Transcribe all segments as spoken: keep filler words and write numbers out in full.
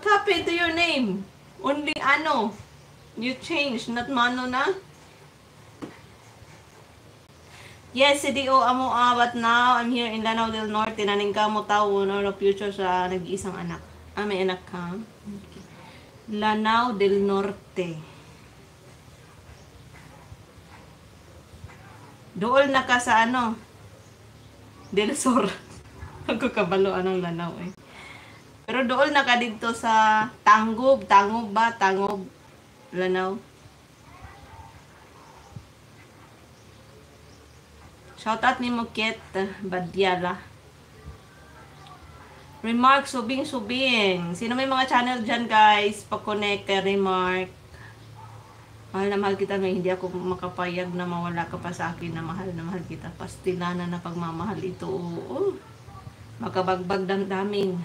What happened to your name? Only ano. You changed, not Mano na? Yes, C D O amo ah, but now I'm here in Lanao del Norte. Naning ka mo tao no, no future sa nag-iisang anak. Ah, may anak ka? Okay. Lanao del Norte. Dool na ka sa ano? Del Sur. Ako kabalo anong Lanao eh. Pero dool na ka dito sa Tangob. Tangob ba? Tangob. Lanao. Shoutout ni Mukit Badyala. Remark, subing, subing. Sino may mga channel dyan, guys? Pa-connect kay Remark. Mahal na mahal kita. May hindi ako makapayag na mawala ka pa sa akin na mahal na mahal kita. Pastilanan na pagmamahal ito. Oo. Makabagbag damdamin.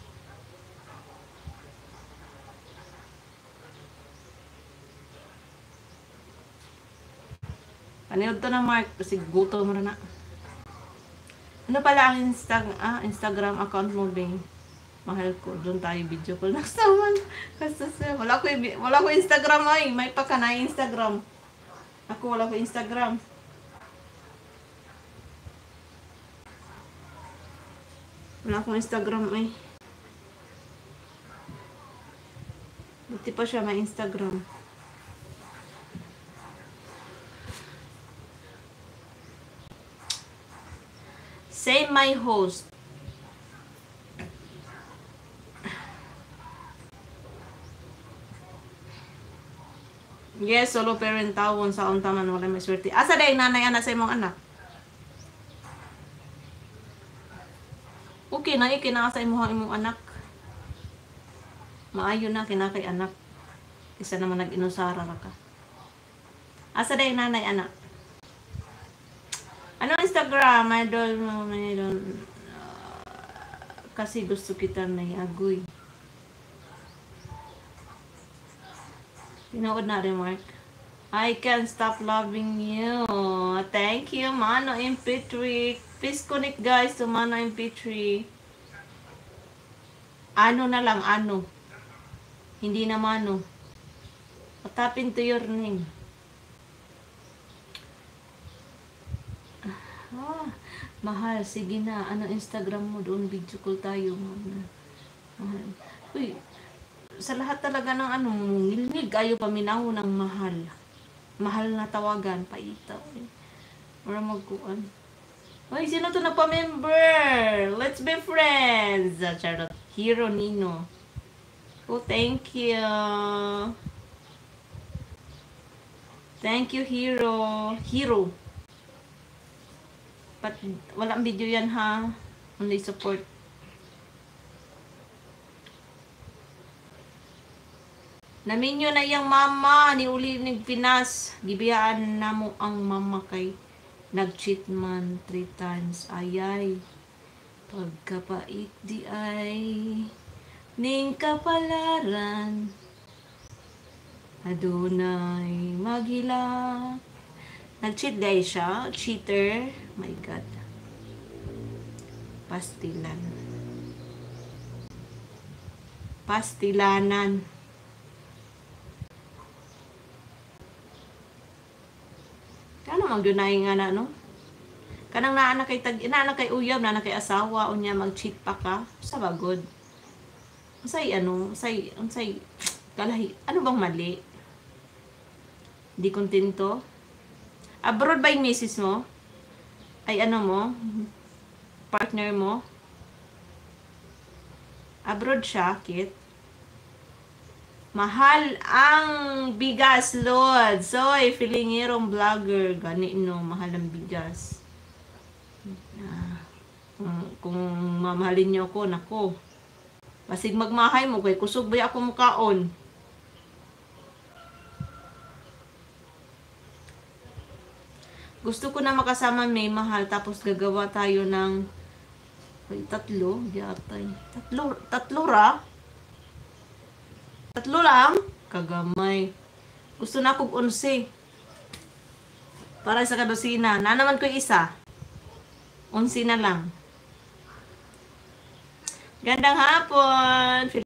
Paniod to na, Mark, kasi guto mo na. Ano pala ang Insta ah, Instagram account mo, Bing? Mahal ko. Doon tayo video call. Next naman. Kasi wala ko, wala ko Instagram ay. May pa ka na Instagram. Ako wala ko Instagram. Wala akong Instagram ay. Buti pa siya may Instagram. Say my host. Yes, solo parent tawon sa untaman wala may swerte. Asa day nanay ana sa imong anak? Okay na ikina sa imong imong anak. Maayo na kinakay anak. Isa naman nag-inusara ra ka. Asa day nanay anak? Ano Instagram? Idol mo, idol. Uh, kasi gusto kita na agoy. Tinood na rin, Mark. I can't stop loving you. Thank you, Mano M P three. Please connect, guys, to Mano M P three. Ano na lang, ano. Hindi na Mano. What happened to your name? Ah, mahal, sige na. Ano Instagram mo? Doon video call tayo. Mahal. Uy, sa lahat talaga ng ano, ngilngig kayo paminaw ng mahal. Mahal na tawagan. Paita. Para magkuhan. Uy, sino to na pa-member? Let's be friends. Charot. Hero Nino. Oh, thank you. Thank you, Hero. Hero. But walang video yan ha. Only support. Naminyo na yung mama ni uli ng Pinas. Gibiyaan na mo ang mama kay nag-cheat man three times. Ayay. Pagkapait di ay ning kapalaran. Adunay maghilak. Nag-cheat guys siya. Cheater. My God. Pastilan. Pastilanan. Kano mag-dunay nga na, no? Kanang naanak kay tag, naanak kay uyab, naanak kay asawa, unya mag-cheat pa ka. Sa bagod. Unsay ano, unsay, unsay, kalahi, ano bang mali? Di kontento? Abroad ba yung misis mo? Ay ano mo? Partner mo? Abroad siya, Kit? Mahal ang bigas, Lord. Soy, filingirong vlogger. Gani no, mahal ang bigas. Ah, kung, kung mamahalin niyo ako, nako. Basig magmahay mo, kay kusog ba ako mukaon? Gusto ko na makasama may mahal, tapos gagawa tayo ng ay, tatlo, yatay. Tatlo, tatlo ra? Tatlo lang? Kagamay. Gusto na akong unsi. Para sa kadosina. Na naman ko isa. Unsi na lang. Gandang hapon.